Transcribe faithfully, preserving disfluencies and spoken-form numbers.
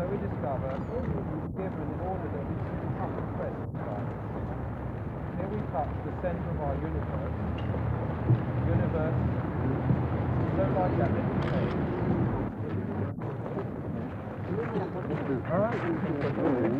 we discover given in order that we can become the present time. Here we touch the centre of our universe. Universe, so like that little thing.